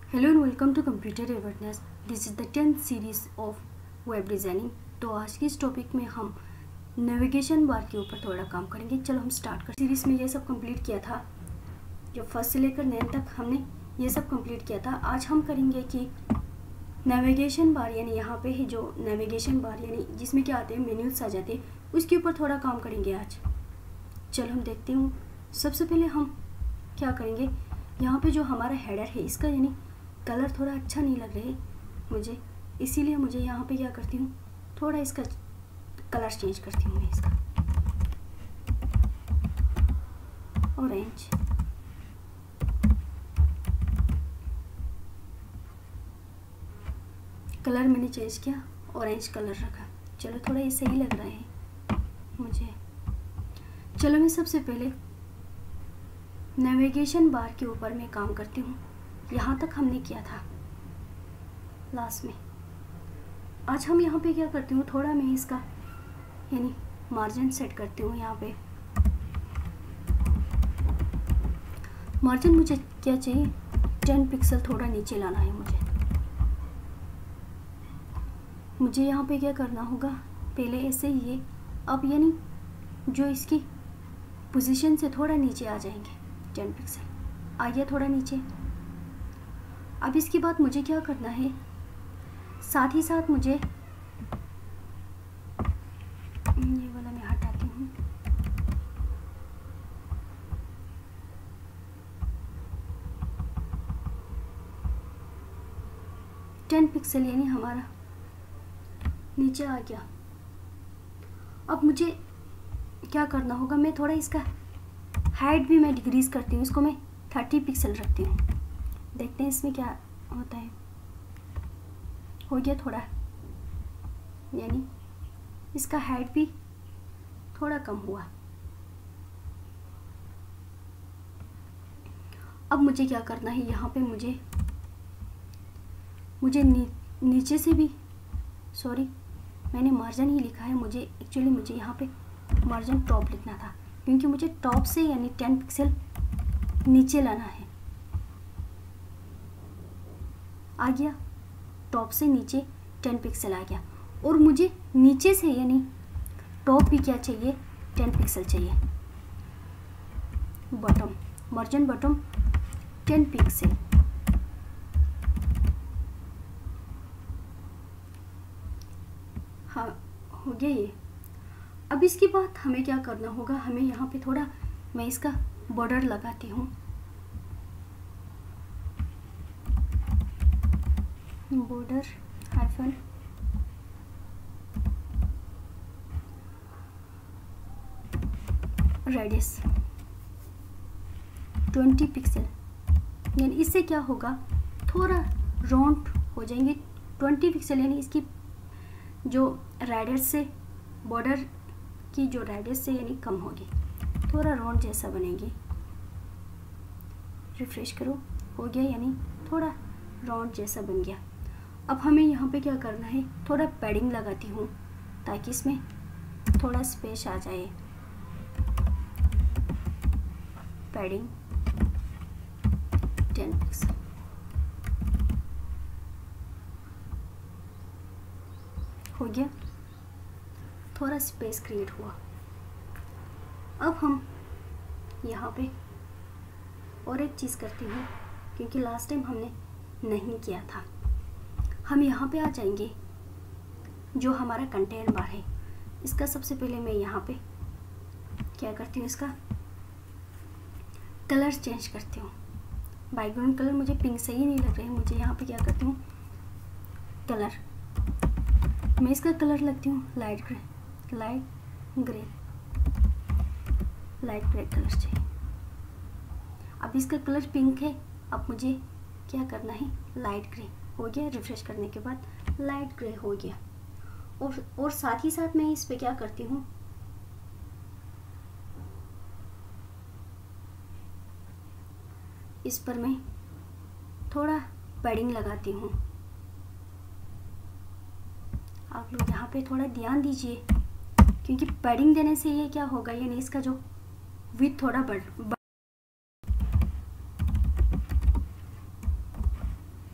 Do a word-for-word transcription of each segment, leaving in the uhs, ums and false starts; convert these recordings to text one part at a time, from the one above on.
Hello and welcome to computer awareness. This is the tenth series of web designing. तो आज की इस topic में हम नेविगेशन बार के ऊपर थोड़ा काम करेंगे। चलो हम स्टार्ट कर। सीरीज़ में ये सब कंप्लीट किया था, जो फर्स्ट से लेकर नाइन तक हमने ये सब कंप्लीट किया था। आज हम करेंगे कि नेविगेशन बार यानी यहाँ पे ही जो नेविगेशन बार यानी जिसमें क्या आते हैं मेन्यूज आ जाते हैं, उसके ऊपर थोड़ा काम करेंगे आज। चलो हम देखते हूँ। सबसे पहले हम क्या करेंगे, यहाँ पे जो हमारा हेडर है इसका यानी कलर थोड़ा अच्छा नहीं लग रहा है मुझे, इसीलिए मुझे यहाँ पे क्या करती हूँ, थोड़ा इसका कलर चेंज करती हूँ मैं इसका ऑरेंज। कलर मैंने चेंज किया, ऑरेंज कलर रखा। चलो थोड़ा ये सही लग रहा है मुझे। चलो मैं सबसे पहले नेविगेशन बार के ऊपर मैं काम करती हूँ। यहाँ तक हमने किया था लास्ट में। आज हम यहाँ पे क्या करती हूँ, थोड़ा मैं इसका यानी मार्जिन सेट करती हूँ। यहाँ पे मार्जिन मुझे क्या चाहिए, टेन पिक्सल थोड़ा नीचे लाना है मुझे। मुझे यहाँ पे क्या करना होगा, पहले ऐसे ही ये अब यानी जो इसकी पोजीशन से थोड़ा नीचे आ जाएंगे, टेन पिक्सल आ गया थोड़ा नीचे। अब इसके बाद मुझे क्या करना है, साथ ही साथ मुझे ये वाला मैं हटाती हूँ। टेन पिक्सल यानी हमारा नीचे आ गया। अब मुझे क्या करना होगा, मैं थोड़ा इसका हाइट भी मैं डिक्रीज करती हूँ, इसको मैं थर्टी पिक्सल रखती हूँ। देखते हैं इसमें क्या होता है। हो गया थोड़ा, यानी इसका हाइट भी थोड़ा कम हुआ। अब मुझे क्या करना है, यहाँ पे मुझे मुझे नी, नीचे से भी, सॉरी मैंने मार्जिन ही लिखा है, मुझे एक्चुअली मुझे यहाँ पे मार्जिन टॉप लिखना था, क्योंकि मुझे टॉप से यानी टेन पिक्सल नीचे लाना है। आ गया, टॉप से नीचे टेन पिक्सल आ गया। और मुझे नीचे से यानी टॉप भी क्या चाहिए, टेन पिक्सल चाहिए। Bottom, margin bottom ten pixel. हाँ हो गया ये। अब इसके बाद हमें क्या करना होगा, हमें यहाँ पे थोड़ा मैं इसका बॉर्डर लगाती हूँ। Border hyphen radius twenty pixel, यानी इससे क्या होगा, थोड़ा राउंड हो जाएंगे। ट्वेंटी पिक्सल यानी इसकी जो रेडियस से बॉर्डर की जो रेडियस से यानी कम होगी, थोड़ा राउंड जैसा बनेगी। रिफ्रेश करो, हो गया यानी थोड़ा राउंड जैसा बन गया। अब हमें यहाँ पे क्या करना है, थोड़ा पैडिंग लगाती हूँ ताकि इसमें थोड़ा स्पेस आ जाए। Padding ten pixel. हो गया, थोड़ा स्पेस क्रिएट हुआ। अब हम यहाँ पे और एक चीज़ करती हूँ, क्योंकि लास्ट टाइम हमने नहीं किया था। हम यहाँ पे आ जाएंगे, जो हमारा कंटेंट बार है इसका सबसे पहले मैं यहाँ पे क्या करती हूँ, इसका कलर चेंज करती हूँ। बैकग्राउंड कलर मुझे पिंक सही नहीं लग रहा है, मुझे यहाँ पे क्या करती हूँ, कलर मैं इसका कलर लगती हूँ light grey, light grey light grey colour चाहिए। अब इसका कलर पिंक है, अब मुझे क्या करना है, लाइट ग्रे। हो गया, रिफ्रेश करने के बाद लाइट ग्रे हो गया। और और साथ ही साथ मैं इस पे क्या करती हूँ, इस पर मैं थोड़ा पैडिंग लगाती हूँ। आप लोग यहाँ पे थोड़ा ध्यान दीजिए, क्योंकि पैडिंग देने से ये क्या होगा, यानी इसका जो विड्थ थोड़ा बढ़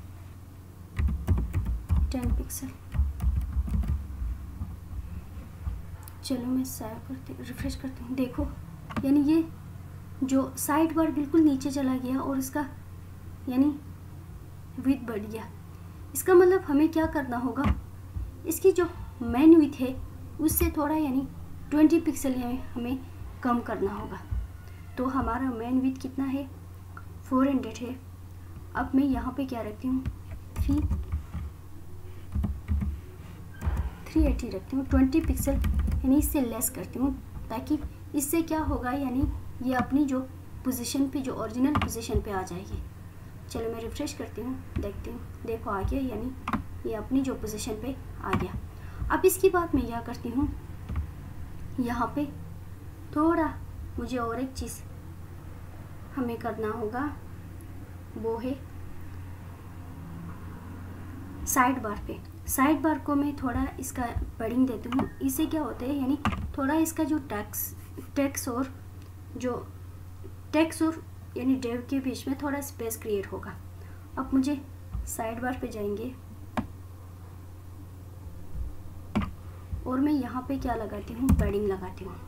चलो मैं सेव करती रिफ्रेश करती हूँ। देखो यानी ये जो साइड बार बिल्कुल नीचे चला गया और इसका यानी विड्थ बढ़ गया। इसका मतलब हमें क्या करना होगा, इसकी जो मेन विड्थ है उससे थोड़ा यानी ट्वेंटी पिक्सल हमें कम करना होगा। तो हमारा मेन विड्थ कितना है, फोर हंड्रेड है। अब मैं यहाँ पे क्या रखती हूँ, थ्री थ्री एटी रखती हूँ। ट्वेंटी पिक्सल यानी इससे लेस करती हूँ, ताकि इससे क्या होगा यानी ये अपनी जो पोजीशन पे, जो ओरिजिनल पोजीशन पे आ जाएगी। चलो मैं रिफ्रेश करती हूँ, देखती हूँ। देखो आ गया, यानी ये अपनी जो पोजीशन पे आ गया। अब इसके बाद मैं क्या करती हूँ, यहाँ पे थोड़ा मुझे और एक चीज़ हमें करना होगा, वो है साइड बार पे। साइड बार को मैं थोड़ा इसका पैडिंग देती हूँ। इससे क्या होता है यानी थोड़ा इसका जो टैक्स टेक्स और जो टेक्स और यानी डेव के बीच में थोड़ा स्पेस क्रिएट होगा। अब मुझे साइड बार पे जाएंगे और मैं यहाँ पे क्या लगाती हूँ, पैडिंग लगाती हूँ।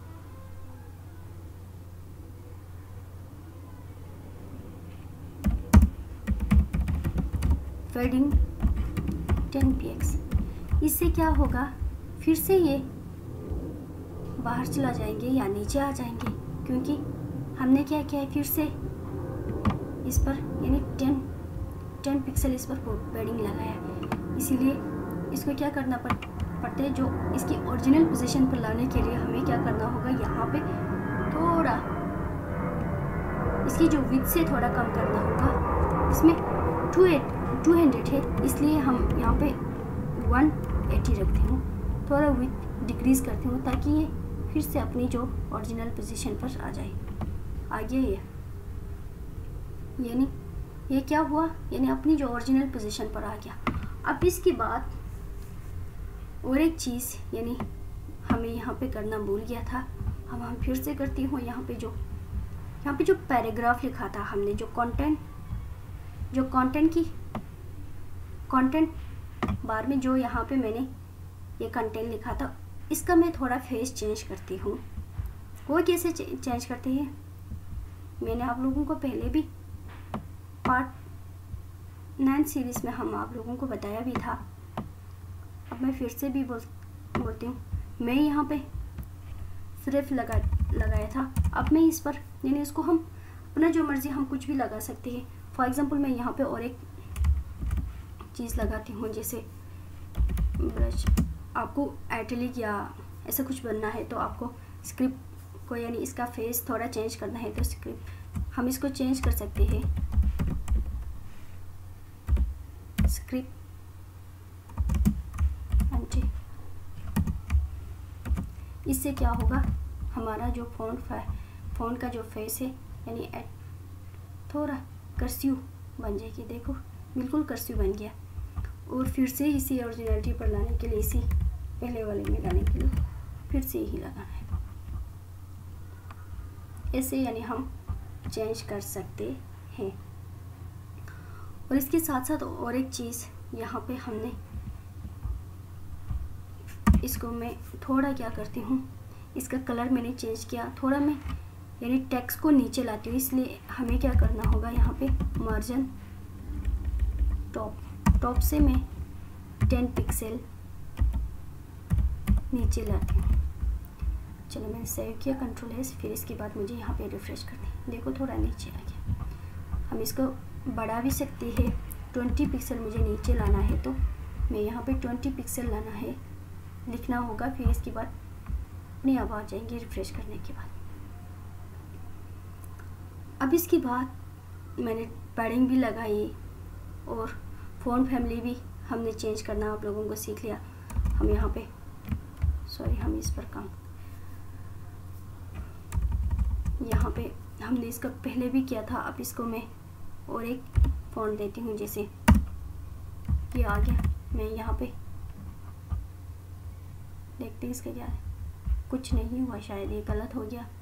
Padding ten P X. इससे क्या होगा, फिर से ये बाहर चला जाएंगे या नीचे आ जाएंगे, क्योंकि हमने क्या किया है, फिर से इस पर यानी टेन टेन पिक्सल इस पर पैडिंग लगाया है। इसीलिए इसको क्या करना पड़ पड़ता है, जो इसकी ओरिजिनल पोजीशन पर लाने के लिए हमें क्या करना होगा, यहाँ पे थोड़ा इसकी जो विड्थ से थोड़ा कम करना होगा। इसमें टू एट टू हंड्रेड है, इसलिए हम यहाँ पे वन एटी रखती हूँ। थोड़ा विड्थ डिक्रीज करती हूँ ताकि ये फिर से अपनी जो ओरिजिनल पोजीशन पर आ जाए। आ गया ये, यानी ये क्या हुआ, यानी अपनी जो ओरिजिनल पोजीशन पर आ गया। अब इसके बाद और एक चीज़ यानी हमें यहाँ पे करना भूल गया था, हम हम फिर से करती हूँ। यहाँ पे जो यहाँ पे जो पैराग्राफ लिखा था हमने, जो कंटेंट जो कंटेंट की कंटेंट बार में जो यहाँ पे मैंने ये कंटेंट लिखा था, इसका मैं थोड़ा फेस चेंज करती हूँ। वो कैसे चेंज करते हैं, मैंने आप लोगों को पहले भी पार्ट नाइन सीरीज़ में हम आप लोगों को बताया भी था। अब मैं फिर से भी बोल बोलती हूँ। मैं यहाँ पे सिर्फ लगा लगाया था, अब मैं इस पर यानी इसको हम अपना जो मर्ज़ी हम कुछ भी लगा सकते हैं। फॉर एग्ज़ाम्पल मैं यहाँ पे और एक चीज़ लगाती हूँ, जैसे ब्रश। आपको एटलिक या ऐसा कुछ बनना है तो आपको स्क्रिप्ट को यानी इसका फेस थोड़ा चेंज करना है तो स्क्रिप्ट हम इसको चेंज कर सकते हैं। स्क्रिप्ट एंटी, इससे क्या होगा, हमारा जो फ़ॉन्ट फ़ॉन्ट का जो फेस है यानी थोड़ा कर्सिव बन जाएगी। देखो बिल्कुल कर्सिव बन गया। और फिर से इसी ओरिजिनलिटी पर लाने के लिए, इसी पहले वाले में लाने के लिए फिर से यही लगाना है। ऐसे यानी हम चेंज कर सकते हैं। और इसके साथ साथ और एक चीज़ यहाँ पे हमने इसको मैं थोड़ा क्या करती हूँ, इसका कलर मैंने चेंज किया थोड़ा। मैं यानी टेक्स्ट को नीचे लाती हूँ, इसलिए हमें क्या करना होगा, यहाँ पे मार्जिन टॉप टॉप से मैं टेन पिक्सल नीचे लाती हूँ। चलो मैंने सेव किया, कंट्रोल एस। फिर इसके बाद मुझे यहाँ पे रिफ्रेश करना है। देखो थोड़ा नीचे आ गया। हम इसको बढ़ा भी सकते हैं, ट्वेंटी पिक्सल मुझे नीचे लाना है तो मैं यहाँ पे ट्वेंटी पिक्सल लाना है, लिखना होगा। फिर इसके बाद अपनी अब आ जाएंगे रिफ्रेश करने के बाद। अब इसके बाद मैंने पैडिंग भी लगाई और फ़ॉन्ट फैमिली भी हमने चेंज करना आप लोगों को सीख लिया। हम यहाँ पे सॉरी हम इस पर काम यहाँ पे हमने इसका पहले भी किया था। अब इसको मैं और एक फ़ॉन्ट देती हूँ, जैसे ये आ गया। मैं यहाँ पे देखते हैं इसका क्या है, कुछ नहीं हुआ, शायद ये गलत हो गया।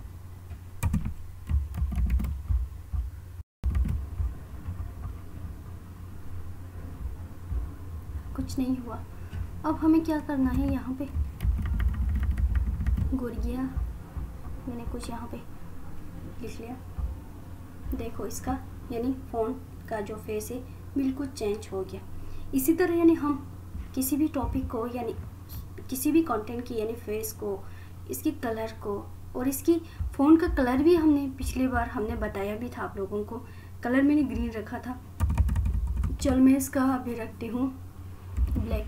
कुछ नहीं हुआ। अब हमें क्या करना है, यहाँ पे गुड़िया मैंने कुछ यहाँ पे लिख लिया। देखो इसका यानी फ़ोन का जो फेस है बिल्कुल चेंज हो गया। इसी तरह यानी हम किसी भी टॉपिक को यानी किसी भी कंटेंट की यानी फेस को, इसकी कलर को और इसकी फ़ोन का कलर भी हमने पिछली बार हमने बताया भी था आप लोगों को। कलर मैंने ग्रीन रखा था। चल मैं इसका अभी रखती हूँ ब्लैक।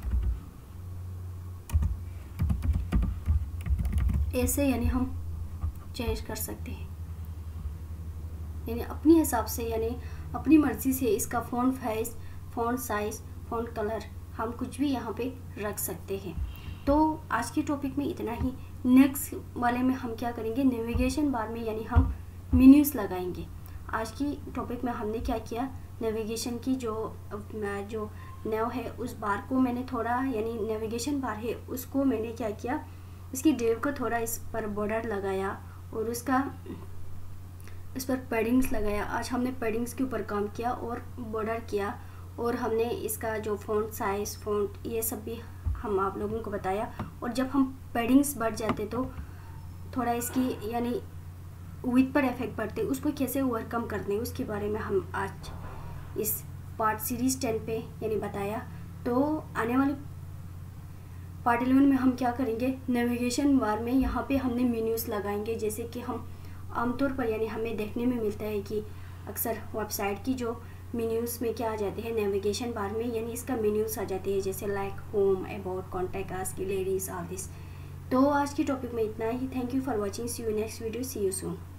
ऐसे यानी हम चेंज कर सकते हैं यानी अपनी हिसाब से यानी अपनी मर्ज़ी से इसका font face, font size, font colour हम कुछ भी यहाँ पे रख सकते हैं। तो आज के टॉपिक में इतना ही। नेक्स्ट वाले में हम क्या करेंगे, नेविगेशन बार में यानी हम मेन्यूज़ लगाएंगे। आज की टॉपिक में हमने क्या किया, नेविगेशन की जो जो नेव है उस बार को मैंने थोड़ा यानी नेविगेशन बार है उसको मैंने क्या किया, इसकी डेव को थोड़ा इस पर बॉर्डर लगाया और उसका इस पर पैडिंग्स लगाया। आज हमने पैडिंग्स के ऊपर काम किया और बॉर्डर किया और हमने इसका जो फ़ॉन्ट साइज़, फ़ॉन्ट ये सब भी हम आप लोगों को बताया। और जब हम पैडिंग्स बढ़ जाते तो थोड़ा इसकी यानी विड्थ पर इफेक्ट पड़ते, उसको कैसे ओवरकम करते हैं उसके बारे में हम आज इस पार्ट सीरीज़ टेन पे यानी बताया। तो आने वाले पार्ट इलेवन में हम क्या करेंगे, नेविगेशन बार में यहाँ पे हमने मेन्यूज़ लगाएंगे। जैसे कि हम आमतौर पर यानी हमें देखने में मिलता है कि अक्सर वेबसाइट की जो मेन्यूज़ में क्या आ जाते हैं, नेविगेशन बार में यानी इसका मेन्यूज़ आ जाते हैं, जैसे like home, about, contact us, galleries, all this. तो आज की टॉपिक में इतना ही। Thank you for watching. See you next video. See you soon.